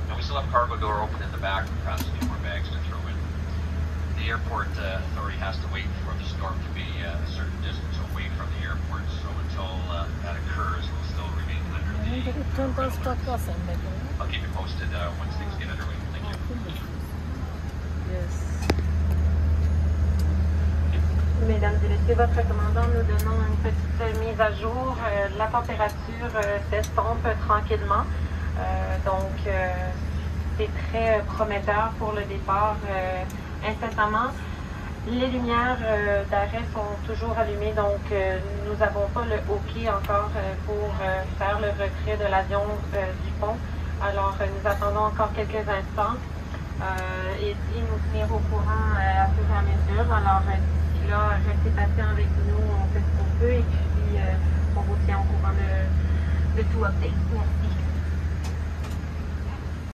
And we still have cargo door open in the back for perhaps a few more bags to throw in. The airport authority has to wait for the storm to be a certain distance away from the airport, so until that occurs, we'll still remain under the I'll keep you posted once things get underway. Thank you. Yes. Mesdames et messieurs, votre commandant, nous donnons une petite mise à jour. La température s'estompe tranquillement. Donc, c'est très prometteur pour le départ incessamment. Les lumières d'arrêt sont toujours allumées, donc nous n'avons pas le OK encore pour faire le retrait de l'avion du pont. Alors, nous attendons encore quelques instants et puis nous tenir au courant à fur et à mesure. Alors, d'ici là, restez patient avec nous, on fait ce qu'on peut et puis on vous tient au courant de tout update. Merci.